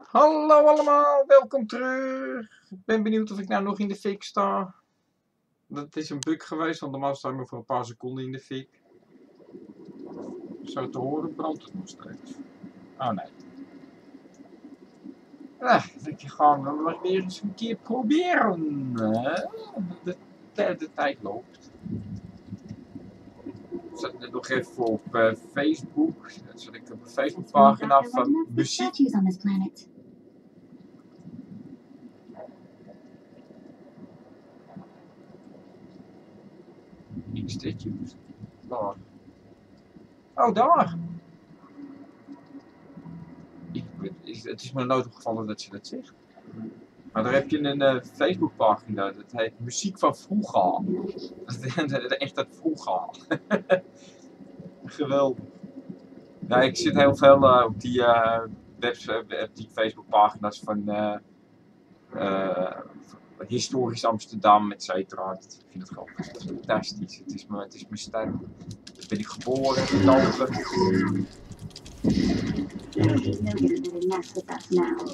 Hallo allemaal, welkom terug. Ik ben benieuwd of ik nou nog in de fik sta. Dat is een bug geweest, want normaal sta ik maar voor een paar seconden in de fik. Zo te horen brandt het nog steeds. Oh nee. Dat je gewoon nog weer eens een keer proberen. De tijd loopt. Ik zat net nog even op Facebook. Dan zat ik op een Facebookpagina van muziek. Statues. Daar. Oh, daar! Het is me nooit opgevallen dat je dat zegt. Maar daar heb je een Facebookpagina, dat heet Muziek van Vroeger. Echt uit vroeger. Geweldig. Ja, ik zit heel veel op die Facebookpagina's van historisch Amsterdam, et cetera. Ik vind het gewoon fantastisch. Het is mijn stijl. Daar ben ik geboren, getogen. He's no gonna really mess with us now.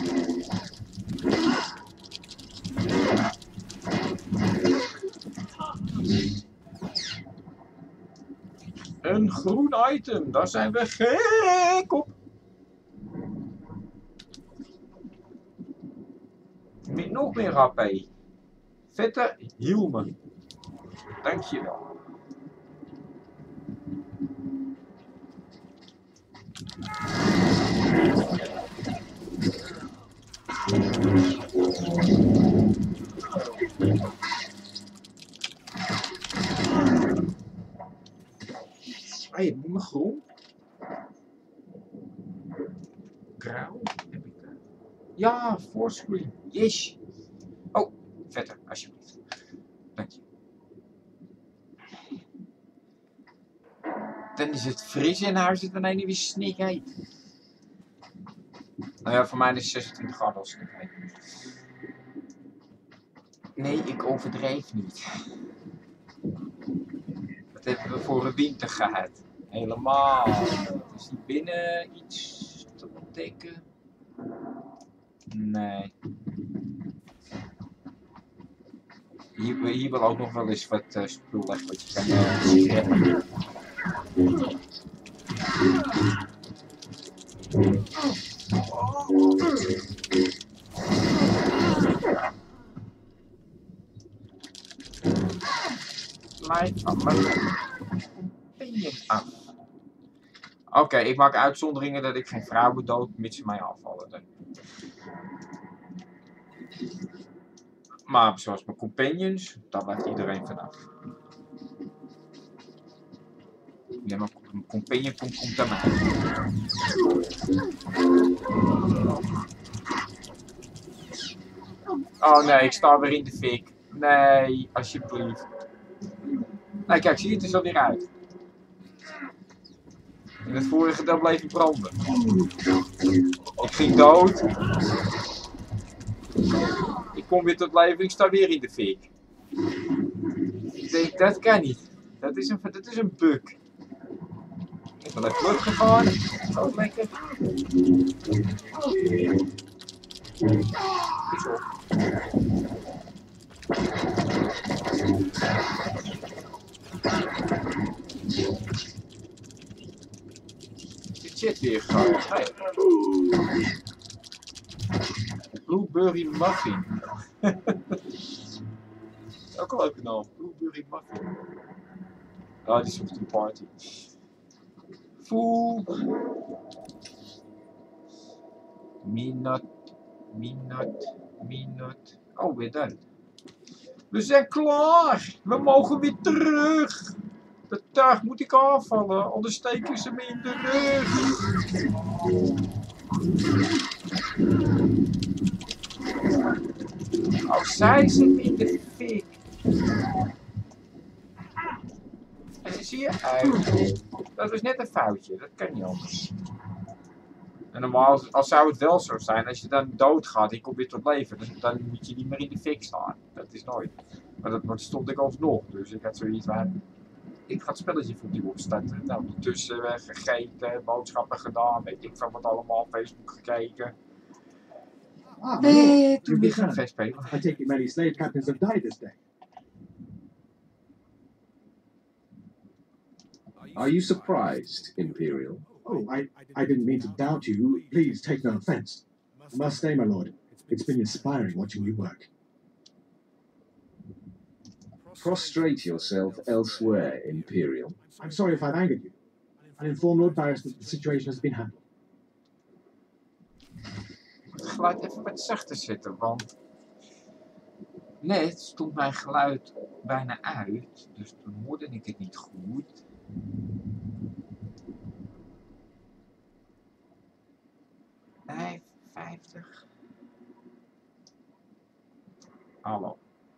Een groen item, daar zijn we gek op. Met nog meer HP. Vette hielmen. Dankjewel. Hé, heb ik mijn groen? Grauw? Heb ik dat? Ja, voorscreen. Yes. Oh, verder, alsjeblieft. Dank je. Dan is het fris in huis en dan niet weer snikheet. Nou ja, voor mij is het 26 graden als snikheet. Nee, ik overdrijf niet. Wat hebben we voor een winter gehad? Helemaal. Is hier binnen iets te ontdekken? Nee. Hier wil ook nog wel eens wat spul leggen wat je kan schreppen. Lijkt van mijn companion af. Oké, ik maak uitzonderingen dat ik geen vrouwen dood mits ze mij afvallen. Dan. Maar zoals mijn companions, daar blijft iedereen vanaf. Ja, mijn companion komt aan mij. Oh nee, ik sta weer in de fik. Nee, alsjeblieft. Nee, kijk, zie je, het is alweer uit. In het vorige deel bleef ik branden. Ik ging dood. Ik kom weer tot leven, ik sta weer in de fik. Ik denk, dat kan niet. Dat is een bug. Ik ben even teruggegaan. Oh, lekker. Is op. De chat weer gaan. Hey. Blueberry Muffin. Ook een leuke naam. Blueberry Muffin. Ah, die is op de party. Fool. Minut. Oh, weer dan. We zijn klaar. We mogen weer terug. De dag moet ik afvallen, anders steken ze me in de rug. Oh, zij zit in de fik. En zie je uit. Dat is net een foutje, dat kan niet anders. En normaal, als zou het wel zo zijn, als je dan doodgaat en je komt weer tot leven, dan moet je niet meer in de fik staan. Dat is nooit. Maar dat stond ik alsnog, dus ik had zoiets van, ik ga het spelletje voor die opstarten. Nou, ondertussen gegeten, boodschappen gedaan, weet ik van wat allemaal, Facebook gekeken. Ah, my lord, toen you weer gaan returned. verspelen. I take it many slave captains have died this day. Are you surprised, Imperial? Oh, I didn't mean to doubt you. Please take no offense. I must say, my lord, it's been inspiring watching you work. Prostrate yourself elsewhere, Imperial. I'm sorry if I've angered you. I'll inform Lord Barris that the situation has been handled. Het geluid even wat zachter zetten, want net stond mijn geluid bijna uit, dus toen hoorde ik het niet goed. Nee, 50. Hallo.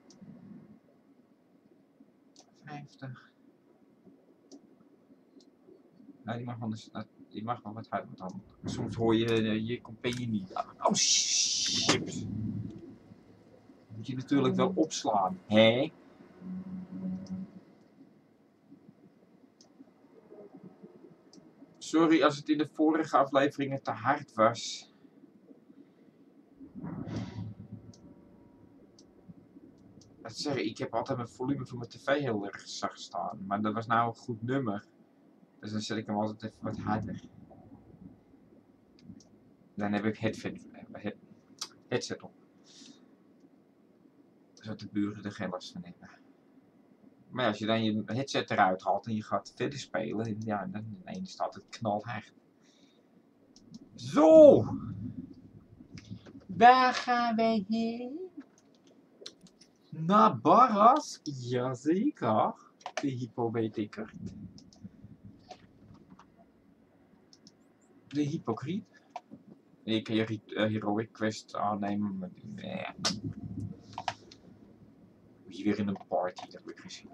50. Nou, die mag anders. Die mag wel wat harder, want dan soms hoor je compagnie niet. Oh, shit. Moet je natuurlijk wel opslaan, hè? Sorry als het in de vorige afleveringen te hard was. Dat zeg ik heb altijd mijn volume van mijn tv heel erg zacht staan. Maar dat was nou een goed nummer. Dus dan zet ik hem altijd even wat harder. Dan heb ik headset op. Zodat de buren er geen last van hebben. Maar ja, als je dan je headset eruit haalt en je gaat verder spelen, ja, dan ineens staat het knalhard. Zo! Waar gaan wij heen? Naar Barras? Jazeker. De hypo weet ik er. De hypocriet. Ik kan je heroic quest aannemen, maar nee. Hier weer in een party, dat heb ik gezien.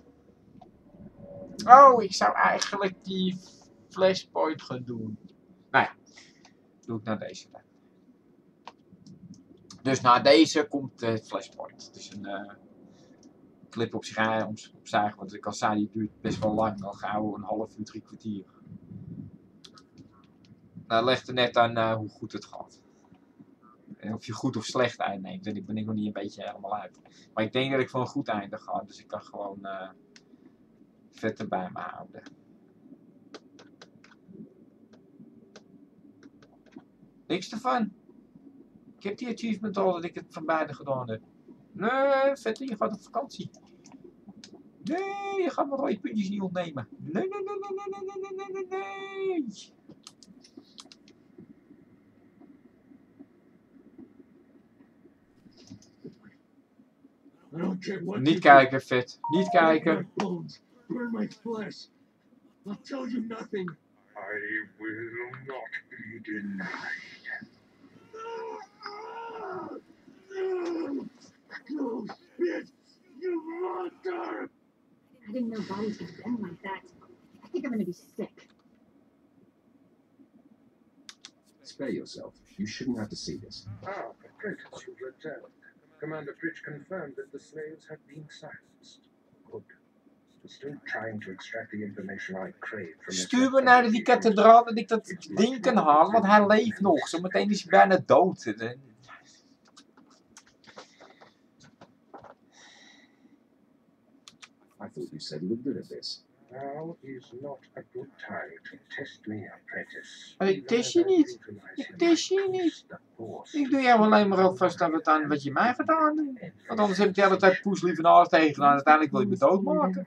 Oh, ik zou eigenlijk die flashpoint gaan doen. Nou ja, doe ik naar deze dan. Dus na deze komt de flashpoint. Het is een clip op zich opzij, want ik al zei, die duurt best wel lang. Al gauw een half uur, 3 kwartier. Nou, legt er net aan hoe goed het gaat. En of je goed of slecht eindneemt. En ik ben er nog niet een beetje helemaal uit. Maar ik denk dat ik voor een goed einde ga. Dus ik kan gewoon vetter bij me houden. Niks ervan. Ik heb die achievement al dat ik het van beide gedaan heb. Nee, vette, je gaat op vakantie. Nee, je gaat mijn rode puntjes niet ontnemen. Nee. I don't care what Niet kijken, vet. Niet kijken. Burn my flesh. I'll tell you nothing. I will not be denied. No, bitch! You monster! I didn't know bodies could bend like that. I think I'm gonna be sick. Spare yourself. You shouldn't have to see this. Ah, apprentice, you've returned. Commander Fritsch confirmed that the slaves have been silenced. Good. We're still trying to extract the information I crave from Stuur me naar die kathedraal dat ik dat ding kan halen, want hij leeft nog. Zometeen is hij bijna dood. I thought you said you were good at this. Now is not a good time to test me, apprentice. Maar ik test je niet. Ik test je niet. Ik doe jou alleen maar alvast aan wat je mij gedaan doet. Want anders heb ik de hele tijd poes liever naar alles tegen en uiteindelijk wil je me doodmaken.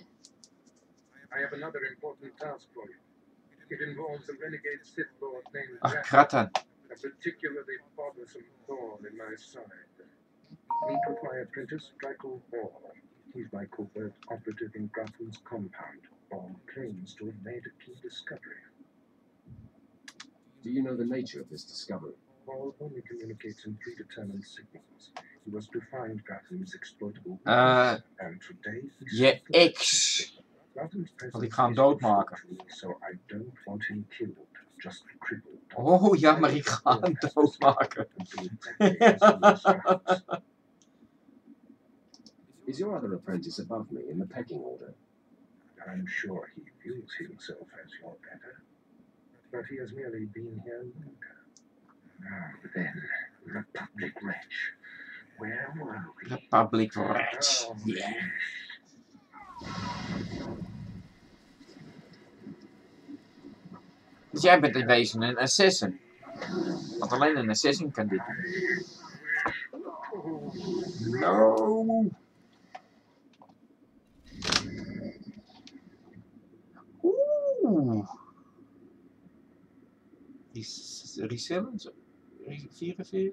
I have another important task for you. It involves a renegade Sith Lord named Ach, Jack, kratten. a particularly bothersome thorn in my side. Meet with my apprentice, Draco Hall. He's my covert operative in Grafton's compound. Ball claims to have made a key discovery. Do you know the nature of this discovery? Ball only communicates in predetermined signals. He was to find Grafton's exploitable and today Je ex. Want ik ga hem doodmaken. So I don't want him killed, just crippled. Oh ja, maar ik ga hem doodmaken. Is your other apprentice above me in the pecking order? I'm sure he views himself as your better, but he has merely been here longer. Ah, then, Republic wretch. Where were we? Republic Rats. Oh, Yeah. Dus jij bent in wezen een assassin. Want alleen een assassin kan dit doen. No. Oeh. Resilience? 44?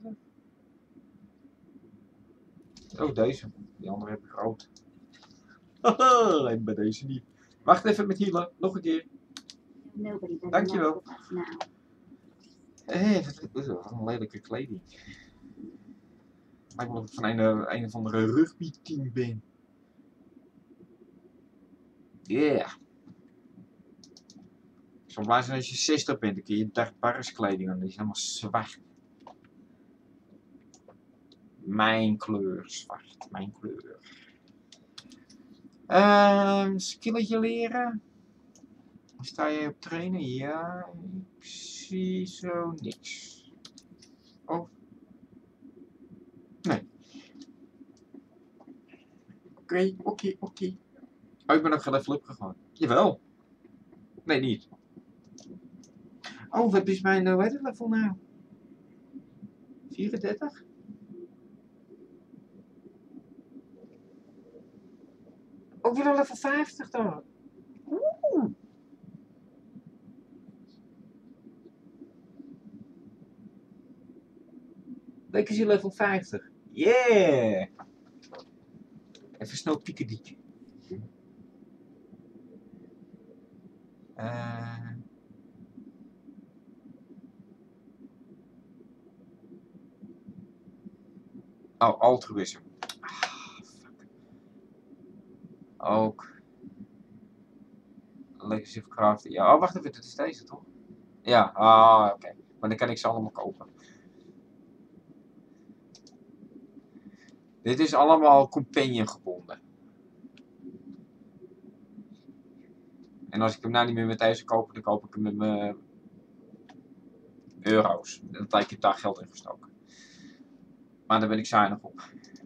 Oh, deze. Die andere heb ik rood. Haha, en bij deze niet. Wacht even met healen. Nog een keer. Nobody better Dankjewel. mess with us now. Wat een lelijke kleding. Lijkt wel of ik van een of andere rugbyteam ben. Yeah. Ik zou blij zijn als je 60 bent, dan kun je Darth Barris kleding aan. Die is helemaal zwart. Mijn kleur, zwart. Mijn kleur. Skilletje leren. Sta jij op trainen? Ja, ik zie zo niks. Oh. Nee. Oké. Oh, ik ben ook geen level up gegaan. Jawel. Nee, niet. Oh, wat is mijn hoe heet het level nou? 34? Ook weer een level 50 dan. Oeh. Lekker is je level 50. Yeah! Even snel piekediek. Oh, altruïsme. Fuck. Ook. Legacy of Crafting. Ja, oh, wacht even, dit is deze toch? Ja, oké. Maar dan kan ik ze allemaal kopen. Dit is allemaal companion gebonden. En als ik hem nou niet meer met deze koop, dan koop ik hem met mijn euro's. Dat ik heb daar geld in gestoken. Maar daar ben ik zuinig op.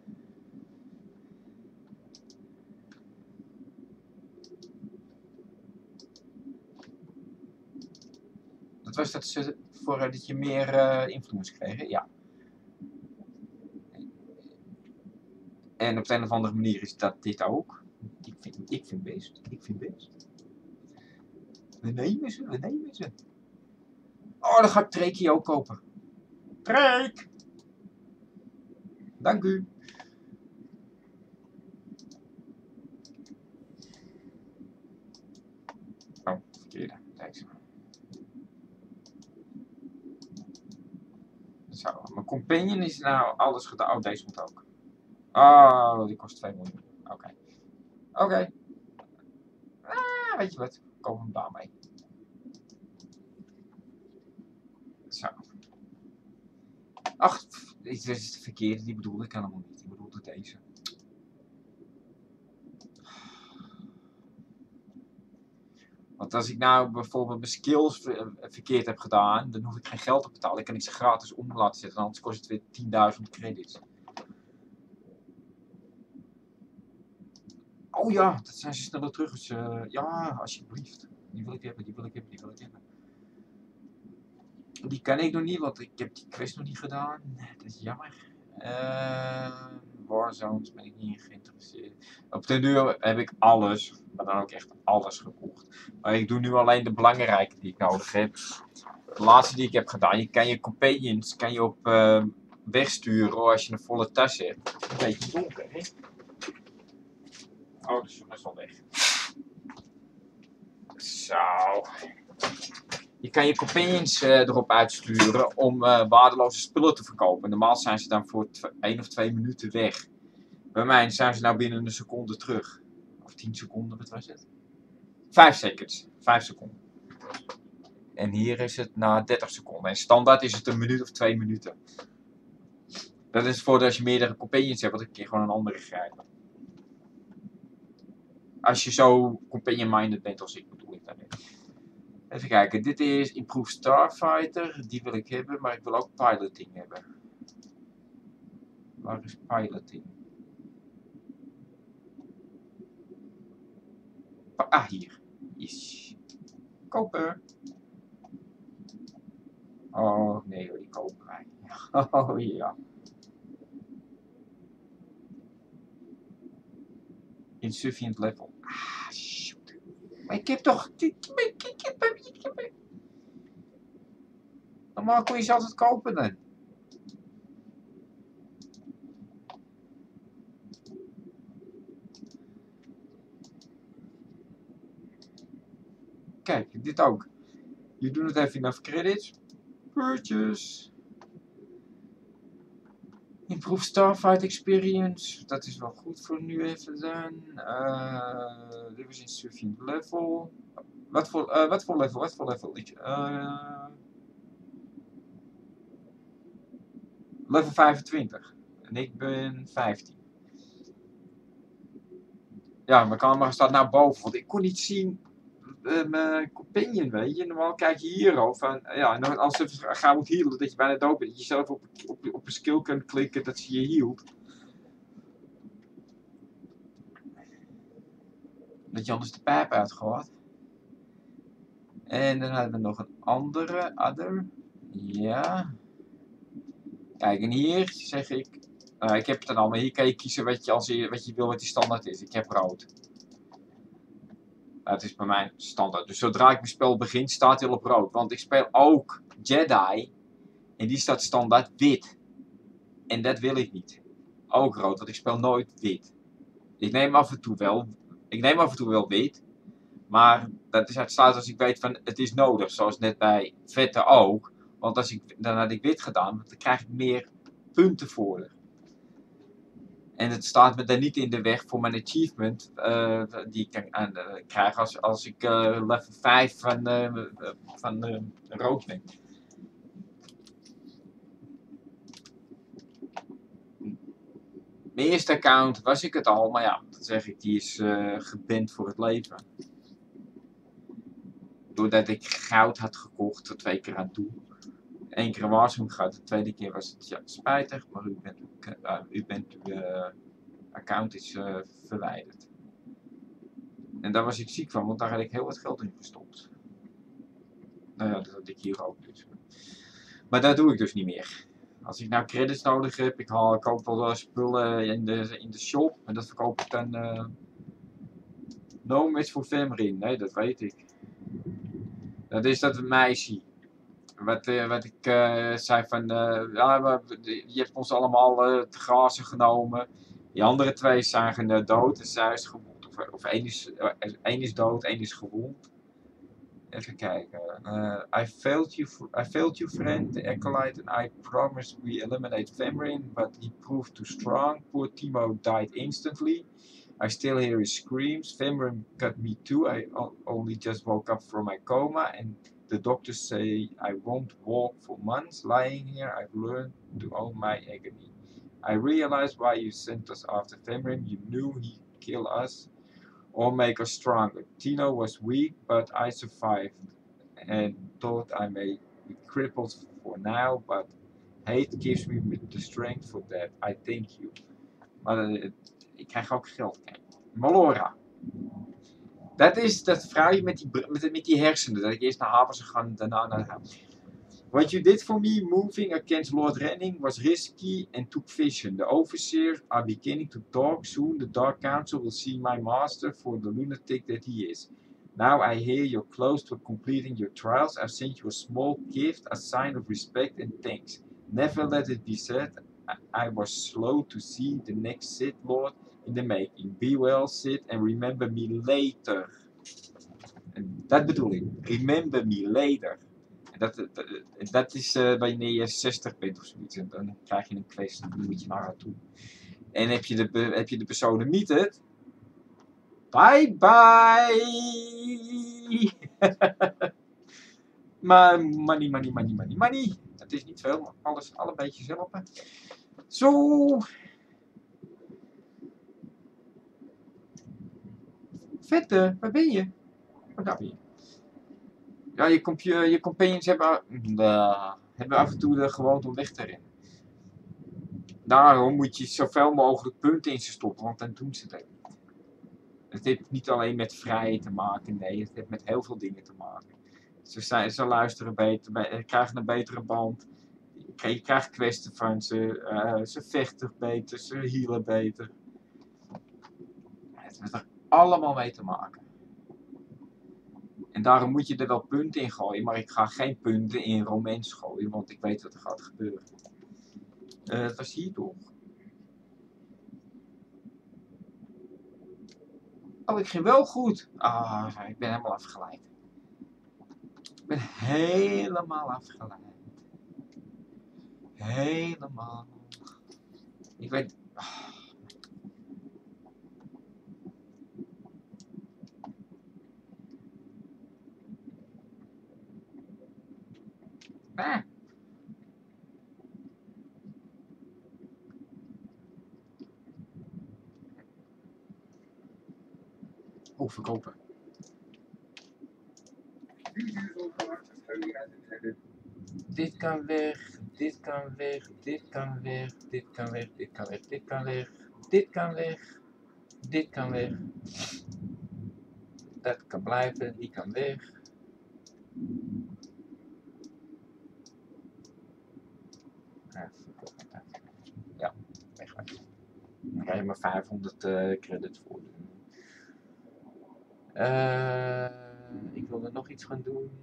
Dat was dat ze voor dat je meer influence kreeg, ja. En op de een of andere manier is dat dit ook. Ik vind best. We nemen ze. Oh, dan ga ik Treekje ook kopen. Treek! Dank u. Oh, verkeerde. Deze. Zo, mijn companion is nou alles gedaan. Oh, deze moet ook. Oh, die kost 2 miljoen. Oké. Weet je wat? Komen we hem daarmee. Zo. Ach, dit is de verkeerde. Die bedoelde ik helemaal niet. Die bedoelde deze. Want als ik nou bijvoorbeeld mijn skills verkeerd heb gedaan, dan hoef ik geen geld te betalen. Dan kan ik ze gratis om laten zetten. Anders kost het weer 10.000 credits. Oh ja, dat zijn ze sneller terug. Dus, ja, alsjeblieft. Die wil ik hebben. Die kan ik nog niet, want ik heb die quest nog niet gedaan. Dat is jammer. Warzones ben ik niet geïnteresseerd. Op de duur heb ik alles, maar dan ook echt alles gekocht. Maar ik doe nu alleen de belangrijke die ik nodig heb. De laatste die ik heb gedaan, je kan je companions op wegsturen als je een volle tas hebt. Een beetje donker, hè? Oh, de zon is al weg. Zo. Je kan je companions erop uitsturen om waardeloze spullen te verkopen. Normaal zijn ze dan voor 1 of 2 minuten weg. Bij mij zijn ze nou binnen een seconde terug. Of 10 seconden, wat was het? 5 seconds. 5 seconden. En hier is het na 30 seconden. En standaard is het 1 minuut of 2 minuten. Dat is voor als je meerdere companions hebt, want dan kun je gewoon een andere grijpen. Als je zo companion-minded bent als ik, bedoel ik daarmee. Even kijken, dit is Improved Starfighter, die wil ik hebben, maar ik wil ook piloting hebben. Waar is piloting? Ah, hier. Yes. Kopen. Oh, nee hoor, die kopen wij. Oh, ja. Insufficient level. Ah, shoot. Maar ik heb toch... Normaal kon je ze altijd kopen dan. Kijk, dit ook. You do not have enough credits. Purchase. Improve Starfight Experience. Dat is wel goed voor nu even dan. Dit was insufficient level. Wat voor level? Level 25. En ik ben 15. Ja, mijn camera staat naar boven, want ik kon niet zien mijn companion, weet je. Normaal kijk je hierover. Ja, en als je gauw moet healen, dat je bijna dood bent. Dat je zelf op een skill kunt klikken dat ze je healt. Dat je anders de pijp uitgaat. En dan hebben we nog een andere. Ja. Kijk, en hier zeg ik... ik heb het dan al, maar hier kan je kiezen wat je wil wat die standaard is. Ik heb rood. Het is bij mij standaard. Dus zodra ik mijn spel begin, staat hij al op rood. Want ik speel ook Jedi. En die staat standaard wit. En dat wil ik niet. Ook rood, want ik speel nooit wit. Ik neem af en toe wel wit. Maar dat is uitsluitend als ik weet van het is nodig. Zoals net bij Vette ook. Want dan had ik wit gedaan, dan krijg ik meer punten voor. En het staat me dan niet in de weg voor mijn achievement die ik kan krijgen als ik level 5 van rood ben. Mijn eerste account was ik het al, maar ja, dan zeg ik, die is geband voor het leven. Doordat ik goud had gekocht, 2 keer aan toe. 1 keer een waarschuwing gehad, de tweede keer was het ja, spijtig, maar uw account is verwijderd. En daar was ik ziek van, want daar had ik heel wat geld in gestopt. Nou ja, dat had ik hier ook dus. Maar dat doe ik dus niet meer. Als ik nou credits nodig heb, ik koop wel spullen in de shop en dat verkoop ik dan no match voor Femrin. Nee, dat weet ik. Dat is dat meisje. Wat ik zei van, ja, je hebt ons allemaal te grazen genomen. Die andere 2 zijn dood en zij is gewond. Of één is dood, 1 is gewond. Even kijken. I failed you friend, the acolyte, and I promised we eliminate Femrin, but he proved too strong. Poor Timo died instantly. I still hear his screams. Femrin cut me too. I only just woke up from my coma, and the doctors say I won't walk for months. Lying here, I've learned to own my agony. I realized why you sent us after Femrin. You knew he'd kill us or make us stronger. Tino was weak, but I survived and thought I may be crippled for now, but hate gives me the strength for that. I thank you. Maar ik krijg ook geld. Kijk. Malora. Dat is dat vrouwje met die hersenen. Dat ik eerst naar haar was gegaan en daarna naar haar. What you did for me moving against Lord Renning was risky and took vision. The overseers are beginning to talk. Soon the Dark Council will see my master for the lunatic that he is. Now I hear you're close to completing your trials. I've sent you a small gift, a sign of respect and thanks. Never let it be said, I was slow to see the next Sith Lord in the making. Be well, Sith, and remember me later. En dat bedoel ik. Remember me later. Dat is wanneer je 60 bent of zoiets. En dan krijg je een quest en dan moet je naar haar toe. En heb je de persoon niet het. Bye bye! Maar money. Het is niet veel, maar alle beetjes helpen. Zo. Vette, waar ben je? Oh, daar ben je. Ja, je companions hebben af en toe de gewoonte om weg te rennen. Daarom moet je zoveel mogelijk punten in ze stoppen, want dan doen ze dat niet. Het heeft niet alleen met vrijheid te maken, nee, het heeft met heel veel dingen te maken. Ze luisteren beter, krijgen een betere band. Je krijgt questen van ze, ze vechten beter, ze healen beter. Het heeft er allemaal mee te maken. En daarom moet je er wel punten in gooien, maar ik ga geen punten in romance gooien, want ik weet wat er gaat gebeuren. Het was hier toch? Oh, ik ging wel goed. Ah, ik ben helemaal afgeleid. Ik ben helemaal afgeleid. Helemaal. Ik weet... Ah. Oh, verkopen. Dit kan weg, dit kan weg, dit kan weg, dit kan weg, dit kan weg, dit kan weg, dit kan weg, dit kan weg. Dat kan blijven, die kan weg. Ja, weg. Dan krijg je maar 500 credits voor. Ik wilde nog iets gaan doen.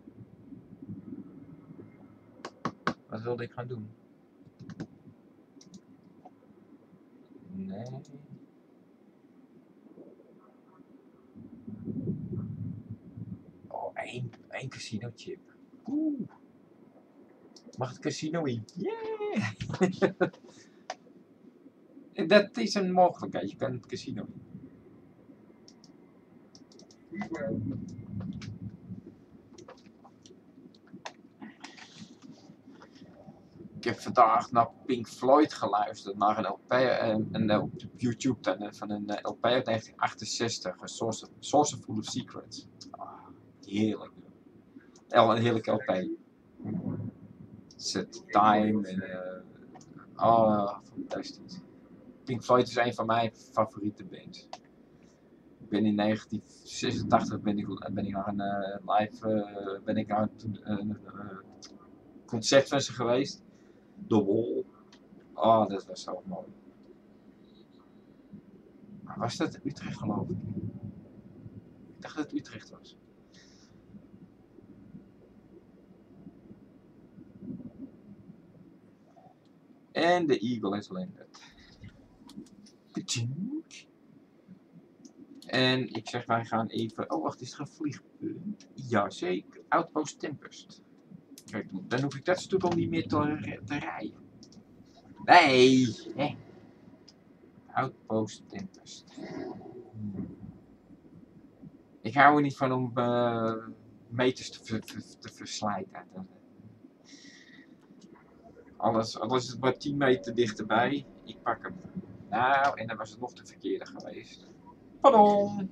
Wat wilde ik gaan doen? Nee. Oh, één casino chip. Oeh. Mag het casino in? Yeah! Dat is een mogelijkheid. Je kan het casino in. Ik heb vandaag naar Pink Floyd geluisterd, naar een LP op YouTube dan, van een LP uit 1968, Source Full of Secrets. Ah, heerlijk. Een heerlijke LP. Set Time en fantastisch. Pink Floyd is een van mijn favoriete bands. Ik ben in 1986 ben ik naar een live concert van ze geweest. The Wall. Oh, dat was zo mooi. Maar was dat Utrecht, geloof ik? Ik dacht dat het Utrecht was. En de Eagle has landed. En ik zeg, wij gaan even... Oh, wacht, is er een vliegpunt? Jazeker. Outpost Tempest. Kijk, dan hoef ik dat stuk al niet meer te rijden. Nee! Hè? Outpost Tempest. Ik hou er niet van om meters te verslijten. Alles is maar 10 meter dichterbij. Ik pak hem. Nou, en dan was het nog de verkeerde geweest. Pardon!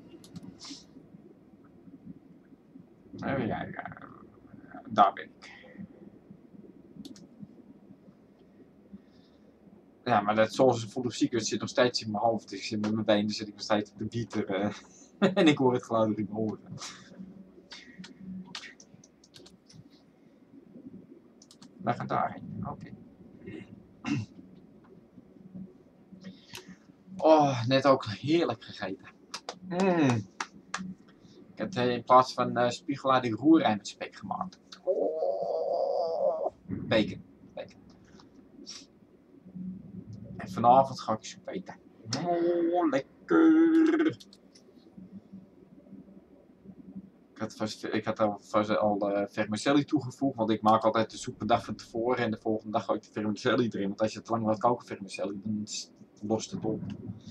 Ja, daar ben ik. Ja, maar dat Source Full of Secrets zit nog steeds in mijn hoofd. Dus ik zit met mijn benen, zit ik nog steeds op de bieter. En ik hoor het geluid dat ik me hoor. Wij gaan daarheen. Oké. Oh, net ook heerlijk gegeten. Ik heb in plaats van spiegelei die roerei met spek gemaakt. Oh, bacon. En vanavond ga ik soep eten. Oh, lekker. Ik had al vermicelli toegevoegd, want ik maak altijd de soep een dag van tevoren en de volgende dag gooi ik de vermicelli erin. Want als je te lang laat koken vermicelli, dan lost het op.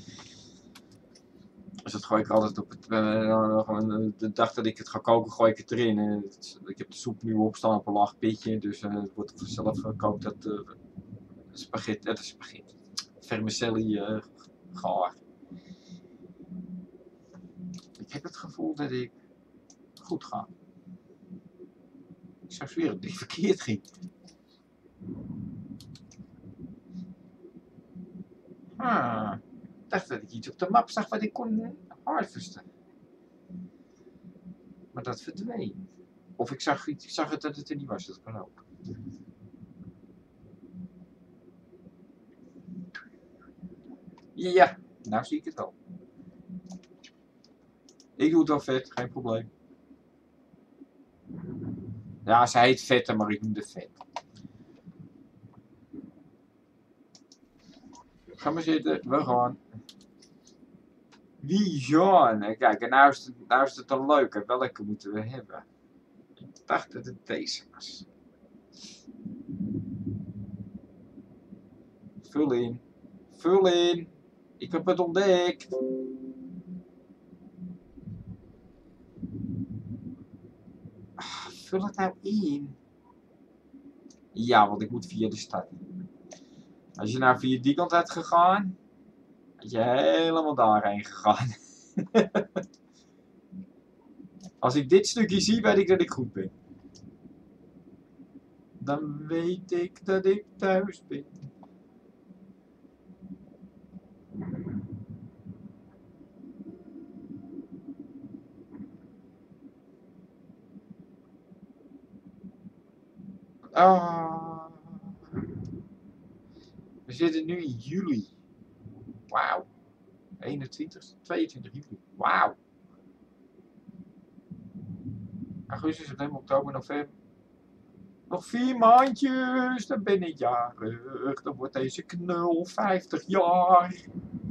Dus dat gooi ik altijd op het, de dag dat ik het ga koken, gooi ik het erin. Ik heb de soep nu opstaan op een laag pitje, dus het wordt vanzelf gekookt dat spaghetti, vermicelli gaar. Ik heb het gevoel dat ik goed ga. Ik zou zweren dat ik verkeerd ging. Ah, ik dacht dat ik iets op de map zag wat ik kon harvesten. Maar dat verdween. Of ik zag het dat het er niet was, dat kan ook. Ja, nou zie ik het wel. Ik doe het wel vet, geen probleem. Ja, zij heet Vette, maar ik noem het vet. Ga maar zitten, we gaan. Wie gaan? Kijk, en nou is het dan leuker. Welke moeten we hebben? Ik dacht dat het deze was. Vul in. Vul in. Ik heb het ontdekt. Vul het nou in. Ja, want ik moet via de stad. Als je nou via die kant had gegaan, had je helemaal daarheen gegaan. Als ik dit stukje zie, weet ik dat ik goed ben. Dan weet ik dat ik thuis ben. Ah. We zitten nu in juli. Wauw. 22 juli. Wauw. Augustus, september, oktober, november. Nog 4 maandjes, dan ben ik jarig. Dan wordt deze knul 50 jaar.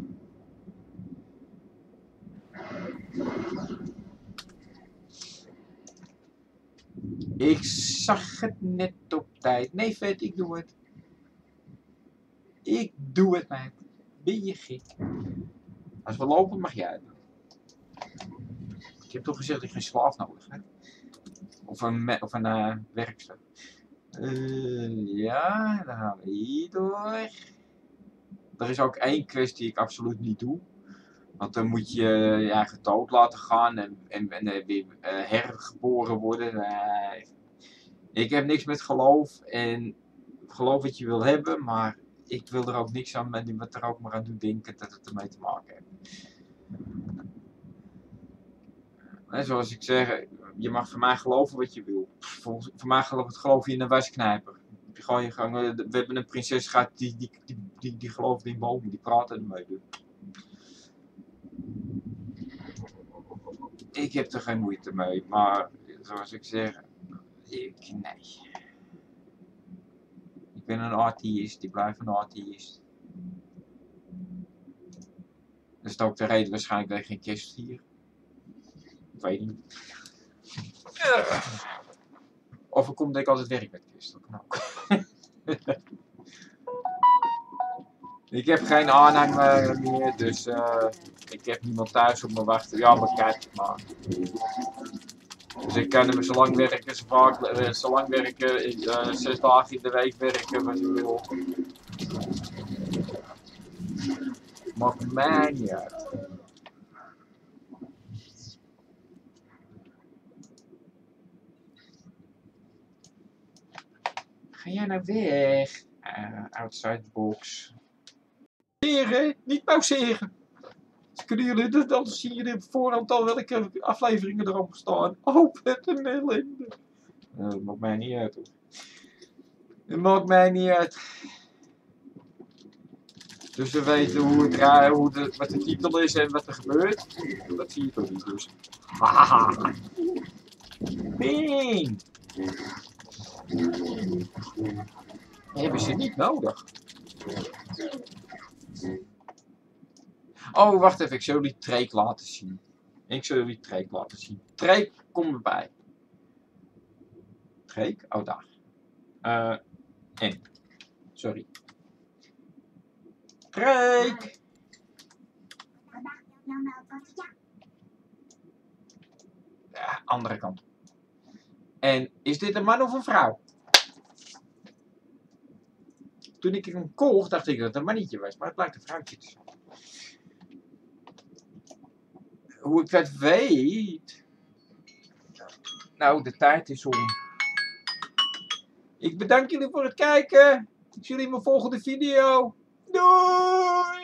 Ik zag het net op tijd. Nee, vet, ik doe het. Ik doe het, meid. Ben je gek? Als we lopen, mag jij het doen. Ik heb toch gezegd dat ik geen slaaf nodig heb. Of een werkster. Ja, dan gaan we hier door. Er is ook één kwestie die ik absoluut niet doe. Want dan moet je je eigen dood laten gaan en weer hergeboren worden. Nee. Ik heb niks met geloof en geloof wat je wil hebben, maar ik wil er ook niks aan met wat er ook maar aan doet denken dat het ermee te maken heeft. En zoals ik zeg, je mag voor mij geloven wat je wil. Voor mij geloof je in een wasknijper. We hebben een prinses gehad die gelooft in bomen, die praten ermee. Ik heb er geen moeite mee, maar zoals ik zeg, nee. Ik ben een atheïst, ik blijf een atheïst. Dat is ook de reden waarschijnlijk dat ik geen kerst vier. Ik weet niet. Of er komt dat ik altijd werk met kerst, dat kan ook. Ik heb geen aanhang meer, dus ik heb niemand thuis op me wachten. Ja, mijn kat, maar... Dus ik kan hem zo lang werken, zo lang werken, 6 dagen in de week werken, wat ik wil. Maakt mij niet uit. Ga jij nou weg? Outside the box. Pauzeren, niet pauzeren. Dus kunnen jullie dat, dan zien jullie op voorhand al welke afleveringen erop staan. Oh, wat een ellende. Dat maakt mij niet uit hoor. Dat maakt mij niet uit. Dus we weten wat de titel is en wat er gebeurt. Dat zie je toch niet dus. Hahaha. Bing! Hebben ze niet nodig. Oh, wacht even. Ik zal jullie Treek laten zien. Treek, kom erbij. Treek? Oh, daar. Sorry. Treek! Ja, andere kant. En is dit een man of een vrouw? Toen ik hem kocht, dacht ik dat het een mannetje was, maar het blijkt een vrouwtje te zijn. Hoe ik dat weet? Nou, de tijd is om. Ik bedank jullie voor het kijken. Ik zie jullie in mijn volgende video. Doei!